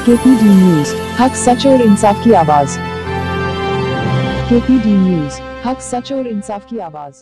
KPD news, हक सच और इंसाफ की आवाज। KPD न्यूज, हक सच और इंसाफ की आवाज।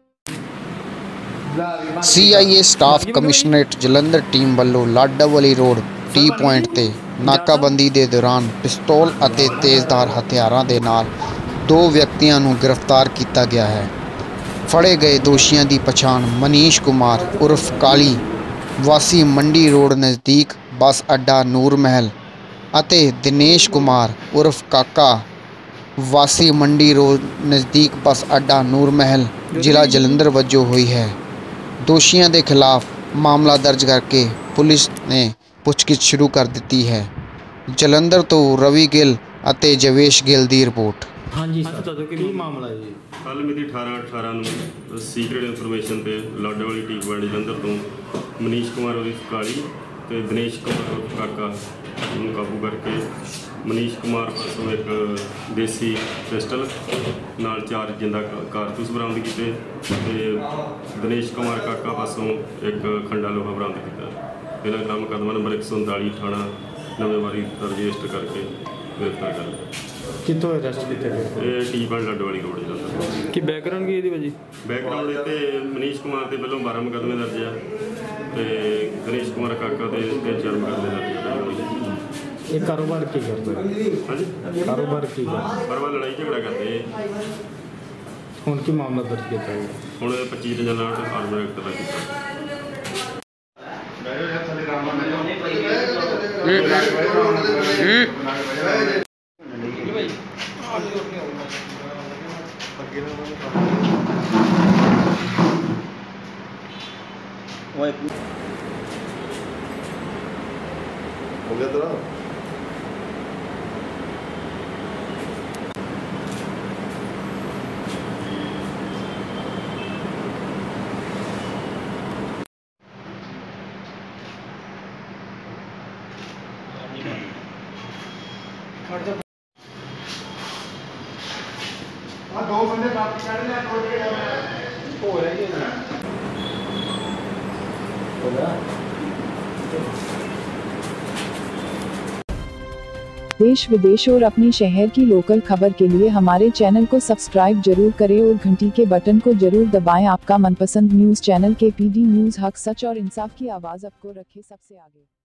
CIA staff commissionerate Jalandhar team ਵੱਲੋਂ ਲਾਡਾਵਾਲੀ ਰੋਡ ਟੀ ਪੁਆਇੰਟ ਤੇ ਨਾਕਾਬੰਦੀ ਦੇ ਦੌਰਾਨ ਪਿਸਤੌਲ ਅਤੇ ਤੇਜ਼ਧਾਰ ਹਥਿਆਰਾਂ ਦੇ ਨਾਲ 2 ਵਿਅਕਤੀਆਂ ਨੂੰ ਗ੍ਰਿਫਤਾਰ ਕੀਤਾ ਗਿਆ ਹੈ। ਫੜੇ ਗਏ ਦੋਸ਼ੀਆਂ ਦੀ ਪਛਾਣ ਮਨੀਸ਼ ਕੁਮਾਰ ਉਰਫ ਕਾਲੀ ਵਾਸੀ ਮੰਡੀ ਰੋਡ ਨਜ਼ਦੀਕ ਬੱਸ ਅੱਡਾ ਨੂਰ ਮਹਿਲ ਅਤੇ ਦਿਨੇਸ਼ ਕੁਮਾਰ ਉਰਫ ਕਾਕਾ ਵਾਸੀ ਮੰਡੀ ਰੋਡ ਨਜ਼ਦੀਕ ਬੱਸ ਅੱਡਾ ਨੂਰ ਮਹਿਲ ਜ਼ਿਲ੍ਹਾ ਜਲੰਧਰ ਵਜੋਂ ਹੋਈ ਹੈ। ਦੋਸ਼ੀਆਂ ਦੇ ਖਿਲਾਫ ਮਾਮਲਾ ਦਰਜ ਕਰਕੇ ਪੁਲਿਸ ਨੇ ਪੁੱਛਗਿੱਛ ਸ਼ੁਰੂ ਕਰ ਦਿੱਤੀ ਹੈ। ਜਲੰਧਰ ਤੋਂ ਰਵੀ ਗਿੱਲ ਅਤੇ ਜਵੇਸ਼ ਗਿੱਲ ਦੀ ਰਿਪੋਰਟ। ਹਾਂਜੀ ਸਰ, ਦੱਸੋ ਕੀ ਮਾਮਲਾ ਜੀ? ਕੱਲ੍ਹ ਮਿਤੀ 18/18 ਨੂੰ ਸੀਕ੍ਰੇਟ ਇਨਫੋਰਮੇਸ਼ਨ ਤੇ ਲਾਡਾਵਾਲੀ ਟੀ ਪੁਆਇੰਟ ਜਲੰਧਰ ਤੋਂ ਮਨੀਸ਼ ਕੁਮਾਰ ਉਰਫ ਕਾਲੀ ਤੇ ਦਿਨੇਸ਼ ਕੁਮਾਰ ਉਰਫ ਕਾਕਾ ਨੂੰ ਕਾਬੂ ਕਰਕੇ ਮਨੀਸ਼ ਕੁਮਾਰ ਪਾਸੋਂ ਇੱਕ ਦੇਸੀ ਪਿਸਟਲ ਨਾਲ 4 ਜਿੰਦਾ ਕਾਰਤੂਸ ਬਰਾਮਦ ਕੀਤੇ ਤੇ ਦਿਨੇਸ਼ ਕੁਮਾਰ ਕਾਕਾ ਪਾਸੋਂ ਇੱਕ ਖੰਡਾ ਲੋਹਾ ਬਰਾਮਦ ਕੀਤਾ। ਇਹਨਾਂ ਖਿਲਾਫ ਮੁਕੱਦਮਾ ਨੰਬਰ 139 ਥਾਣਾ ਨਵੇਂ ਵਾਰੀ ਰਜਿਸਟਰ ਕਰਕੇ ਗ੍ਰਿਫਤਾਰ ਕਰ ਲਿਆ। ਕਿੱਥੋਂ ਅਰੈਸਟ ਕੀਤੇ ਗਏ? ਇਹ T point Ladowali road Jalandhar. ਕੀ ਬੈਕਗ੍ਰਾਉਂਡ ਕੀ ਇਹਦੀ ਭਾਜੀ? ਬੈਕਗਰਾਉਂਡ ਤੇ ਮਨੀਸ਼ ਕੁਮਾਰ ਦੇ ਵੱਲੋਂ 12 ਮੁਕੱਦਮੇ ਦਰਜ ਆ ਤੇ ਦਿਨੇਸ਼ ਕੁਮਾਰ ਕਾਕਾ ਦੇ 3-4 ਮੁਕੱਦਮੇ ਦਰਜ ਆ। ਇਹ ਕਾਰੋਬਾਰ ਕੀ ਕਰਦਾ? ਹਾਂਜੀ, ਕਾਰੋਬਾਰ ਕੀ ਕਰਦਾ? ਪਰਵਾ ਲੜਾਈ ਝਗੜਾ ਕਰਦੇ। ਹੁਣ ਕੀ ਮਾਮਲਾ ਦਰਜ ਕੀਤਾ ਗਿਆ? ਹੁਣ 25 ਜਨਾਂ ਨਾਲ ਆਰਮਰ ਐਕਟ ਦਾ ਕੀਤਾ। हो गया तेरा? हाँ 2 बंदे बाकी चढ़ रहे हैं, हो रही है हो गया। देश विदेश और अपने शहर की लोकल खबर के लिए हमारे चैनल को सब्सक्राइब जरूर करें और घंटी के बटन को जरूर दबाएं। आपका मनपसंद न्यूज चैनल KPD न्यूज, हक सच और इंसाफ की आवाज आपको रखे सबसे आगे।